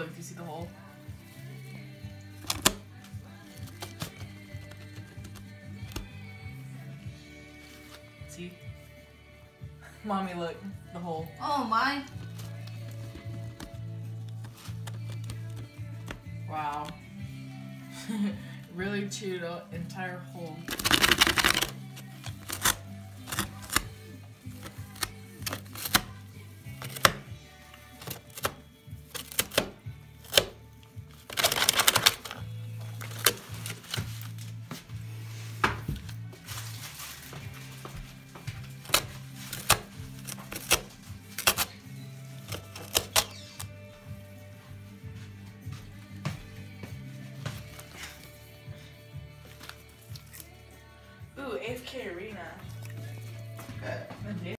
Look, do you see the hole? See? Mommy, look, the hole. Oh my. Wow. Really chewed an entire hole. Ooh, AFK Arena.